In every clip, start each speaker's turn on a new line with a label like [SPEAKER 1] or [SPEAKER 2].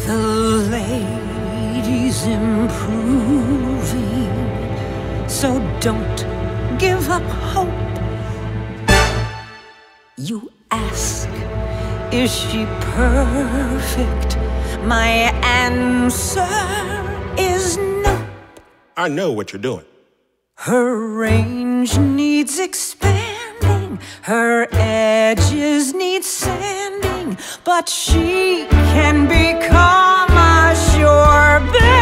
[SPEAKER 1] The lady's improving, so don't give up hope. You ask, is she perfect? My answer is no.
[SPEAKER 2] I know what you're doing.
[SPEAKER 1] Her range needs expanding, her edges need sanding, but she can become a sure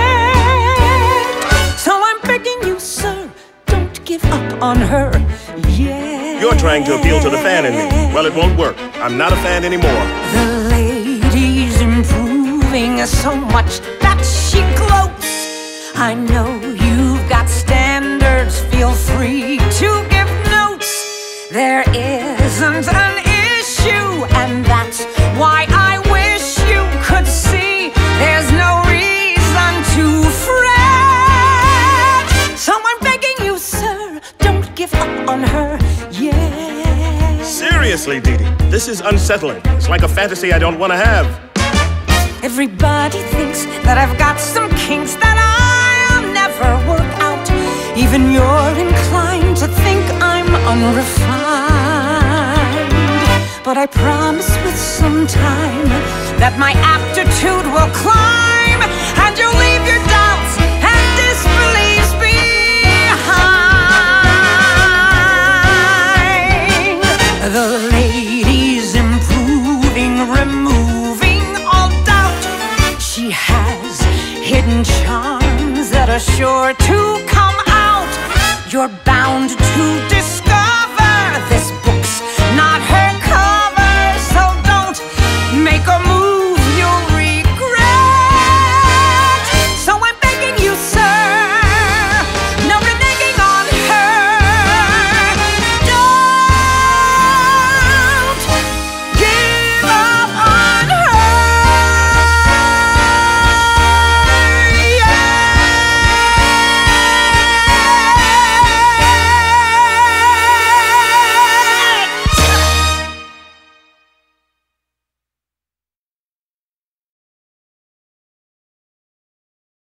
[SPEAKER 1] bet. So I'm begging you, sir, don't give up on her yet.
[SPEAKER 2] You're trying to appeal to the fan in me. Well, it won't work. I'm not a fan anymore.
[SPEAKER 1] The lady's improving so much that she gloats. I know you've got standards, feel free to give notes. There isn't an issue, and that's why I wish you could see there's no reason to fret. So I'm begging you, sir, don't give up on her yet.
[SPEAKER 2] Seriously, Dee Dee, this is unsettling. It's like a fantasy I don't want to have.
[SPEAKER 1] Everybody thinks that I've got some kinks that I'll never work out. Even you're inclined to think I'm unrefined. But I promise with some time that my aptitude will climb, and you'll leave your doubts and disbeliefs behind. The lady's improving, removing all doubt. She has hidden charms that are sure to come out. You're bound to